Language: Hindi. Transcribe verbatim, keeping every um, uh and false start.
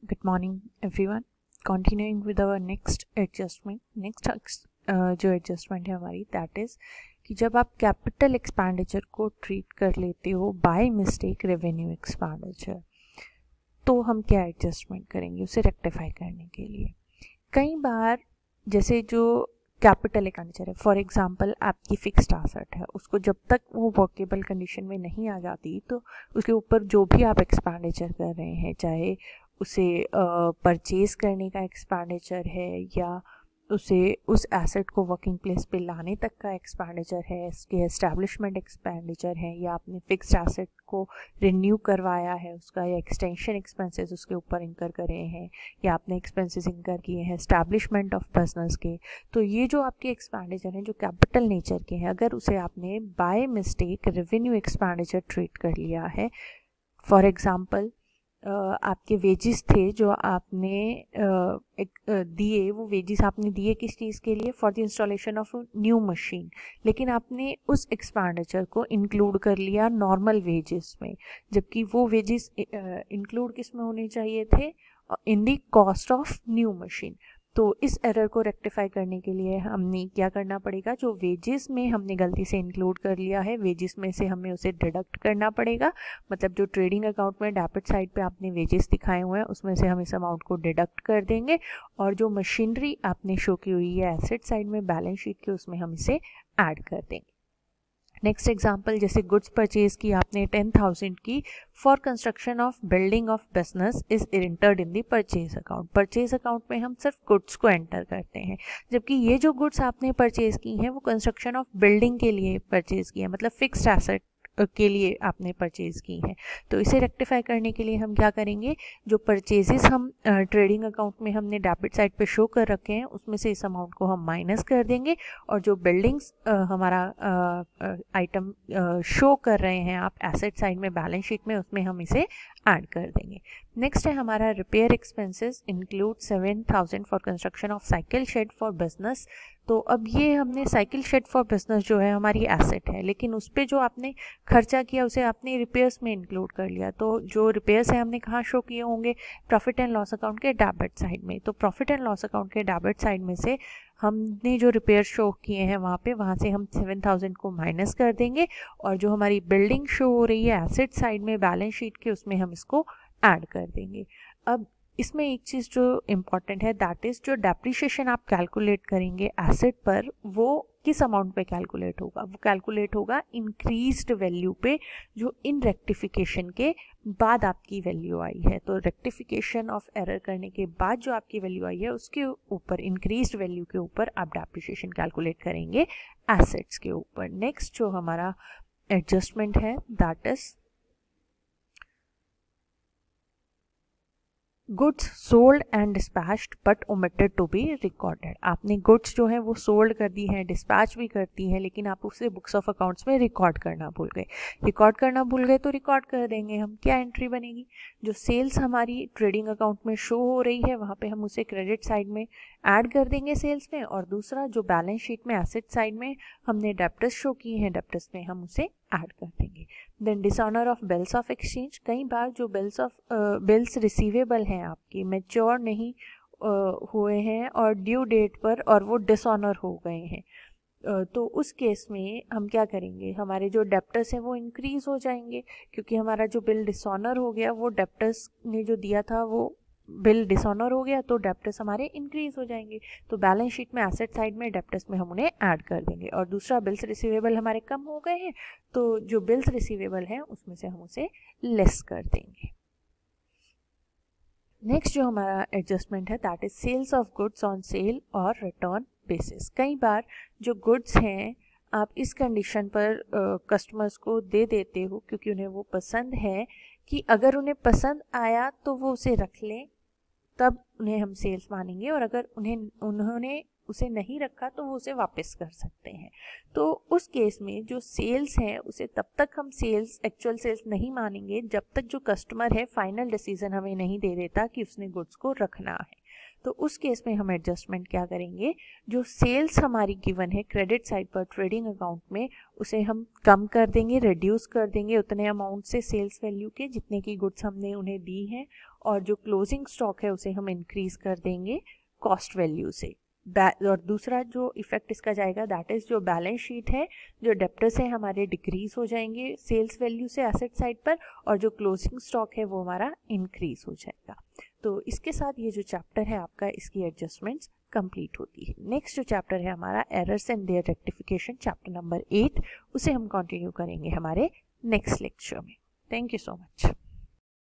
Good morning everyone. Continuing with our next adjustment. Next uh, जो adjustment है हमारी that is कि जब आप capital expenditure को treat कर लेते हो by mistake revenue expenditure, तो हम क्या adjustment करेंगे उसे rectify करने के लिए. कई बार जैसे जो कैपिटल एक्सपेंडिचर है, फॉर एग्जांपल आपकी फिक्स्ड एसेट है, उसको जब तक वो वर्केबल कंडीशन में नहीं आ जाती तो उसके ऊपर जो भी आप एक्सपेंडिचर कर रहे हैं, चाहे उसे परचेज करने का एक्सपेंडिचर है या उसे उस एसेट को वर्किंग प्लेस पे लाने तक का एक्सपेंडिचर है, इसके एस्टैब्लिशमेंट एक्सपेंडिचर है, या आपने फिक्स्ड एसेट को रिन्यू करवाया है उसका, या एक्सटेंशन एक्सपेंसेस उसके ऊपर इंकर करे हैं, या आपने एक्सपेंसेस इंकर किए हैं एस्टैब्लिशमेंट ऑफ बिजनेस के, तो ये जो आपके एक्सपेंडिचर हैं जो कैपिटल नेचर के हैं, अगर उसे आपने by mistake revenue expenditure treat कर लिया है, फॉर एग्जांपल Uh, आपके वेजेस थे जो आपने uh, दिए, वो वेजेस आपने दिए किस चीज़ के लिए, for the installation of new machine, लेकिन आपने उस एक्सपेंडिचर को इंक्लूड कर लिया नॉर्मल वेजेस में, जबकि वो वेजेस इंक्लूड uh, किस में होने चाहिए थे, in the cost of new machine. तो इस एरर को रेक्टिफाई करने के लिए हमने क्या करना पड़ेगा, जो वेजेस में हमने गलती से इंक्लूड कर लिया है, वेजेस में से हमें उसे डिडक्ट करना पड़ेगा. मतलब जो ट्रेडिंग अकाउंट में डेबिट साइड पे आपने वेजेस दिखाए हुए हैं उसमें से हम इस अमाउंट को डिडक्ट कर देंगे, और जो मशीनरी आपने शो की हुई है एसेट साइड में बैलेंस शीट के, उसमें हम इसे ऐड कर देंगे. नेक्स्ट एग्जांपल, जैसे गुड्स परचेज की आपने टेन थाउजेंड की for construction of building of business is entered in the purchase account. Purchase account में हम सिर्फ गुड्स को एंटर करते हैं, जबकि ये जो गुड्स आपने परचेज की हैं वो कंस्ट्रक्शन ऑफ बिल्डिंग के लिए परचेज की है, मतलब फिक्स्ड एसेट के लिए आपने परचेज की है. तो इसे रेक्टिफाई करने के लिए हम क्या करेंगे, जो परचेजेस हम ट्रेडिंग अकाउंट में हमने डेबिट साइड पे शो कर रखे हैं उसमें से इस अमाउंट को हम माइनस कर देंगे, और जो बिल्डिंग्स हमारा आइटम शो कर रहे हैं आप एसेट साइड में बैलेंस शीट में, उसमें हम इसे ऐड कर देंगे. नेक्स्ट है हमारा repair expenses include seven thousand for construction of cycle shed for business. तो अब ये हमने साइकिल शेड फॉर बिजनेस जो है हमारी एसेट है, लेकिन उस पर जो आपने खर्चा किया उसे आपने रिपेयर्स में इंक्लूड कर लिया. तो जो रिपेयर्स है हमने कहाँ शो किए होंगे, प्रॉफिट एंड लॉस अकाउंट के डेबिट साइड में. तो प्रॉफिट एंड लॉस अकाउंट के डेबिट साइड में से हमने जो रिपेयर शो किए हैं वहाँ पे, वहाँ से हम सेवन थाउजेंड को माइनस कर देंगे, और जो हमारी बिल्डिंग शो हो रही है एसेट साइड में बैलेंस शीट के, उसमें हम इसको ऐड कर देंगे. अब इसमें एक चीज़ जो इम्पॉर्टेंट है, दैट इज़ जो डेप्रिसिएशन आप कैलकुलेट करेंगे एसेट पर, वो किस अमाउंट पे कैलकुलेट होगा, वो कैलकुलेट होगा इंक्रीज्ड वैल्यू पे, जो इन रेक्टिफिकेशन के बाद आपकी वैल्यू आई है. तो रेक्टिफिकेशन ऑफ एरर करने के बाद जो आपकी वैल्यू आई है उसके ऊपर, इंक्रीज्ड वैल्यू के ऊपर आप डेप्रिसिएशन कैलकुलेट करेंगे एसेट्स के ऊपर. नेक्स्ट जो हमारा एडजस्टमेंट है that is goods sold and dispatched but omitted to be recorded. आपने गुड्स जो है वो सोल्ड कर दी है, डिस्पैच भी करती है, लेकिन आप उसे बुक्स ऑफ अकाउंट्स में रिकॉर्ड करना भूल गए. रिकॉर्ड करना भूल गए तो रिकॉर्ड कर देंगे हम. क्या एंट्री बनेगी, जो सेल्स हमारी ट्रेडिंग अकाउंट में शो हो रही है वहाँ पे हम उसे क्रेडिट साइड में ऐड कर देंगे सेल्स में, और दूसरा जो बैलेंस शीट में एसेट साइड में हमने डेब्टर्स शो किए हैं डेब्टर्स में हम उसे ऐड कर देंगे. Then dishonour of bills of exchange. कई बार जो बिल्स ऑफ बिल्स रिसीवेबल हैं आपकी मैच्योर नहीं uh, हुए हैं और ड्यू डेट पर, और वो डिसऑनर हो गए हैं, uh, तो उस केस में हम क्या करेंगे, हमारे जो डेब्टर्स हैं वो इंक्रीज हो जाएंगे, क्योंकि हमारा जो बिल डिसऑनर हो गया, वो डेब्टर्स ने जो दिया था वो बिल डिसऑनर हो गया, तो डेब्टर्स हमारे इंक्रीज हो जाएंगे. तो बैलेंस शीट में एसेट साइड में डेब्टर्स में हम उन्हें ऐड कर देंगे. और दूसरा, बिल्स रिसीवेबल हमारे कम हो गए हैं, तो जो बिल्स रिसीवेबल हैं उसमें से हम उसे लेस कर देंगे. नेक्स्ट जो हमारा एडजस्टमेंट है that is sales of goods on sale और रिटर्न बेसिस. कई बार जो गुड्स हैं आप इस कंडीशन पर कस्टमर्स uh, को दे देते हो क्योंकि उन्हें वो पसंद है, कि अगर उन्हें पसंद आया तो वो उसे रख लें, तब उन्हें हम सेल्स मानेंगे, और अगर उन्हें उन्होंने उसे नहीं रखा तो वो उसे वापस कर सकते हैं. तो उस केस में जो सेल्स हैं उसे तब तक हम सेल्स, एक्चुअल सेल्स नहीं मानेंगे जब तक जो कस्टमर है फाइनल डिसीजन हमें नहीं दे देता कि उसने गुड्स को रखना है. तो उस केस में हम एडजस्टमेंट क्या करेंगे, जो सेल्स हमारी गिवन है क्रेडिट साइड पर ट्रेडिंग अकाउंट में, उसे हम कम कर देंगे, रिड्यूस कर देंगे उतने अमाउंट से सेल्स वैल्यू के जितने की गुड्स हमने उन्हें दी हैं, और जो क्लोजिंग स्टॉक है उसे हम इंक्रीज कर देंगे कॉस्ट वैल्यू से। और दूसरा जो इफेक्ट इसका जाएगा दैट इज जो बैलेंस शीट है, जो डेप्टर्स हैं हमारे डिक्रीज हो जाएंगे सेल्स वैल्यू से एसेट साइड पर, और जो क्लोजिंग स्टॉक है वो हमारा इंक्रीज हो जाएगा। तो इसके साथ ये जो चैप्टर है आपका, इसकी एडजस्टमेंट्स कंप्लीट होती है। नेक्स्ट जो चैप्टर है हमारा errors and their rectification, chapter number eight, उसे हम कंटिन्यू करेंगे हमारे नेक्स्ट लेक्चर में। Thank you so much.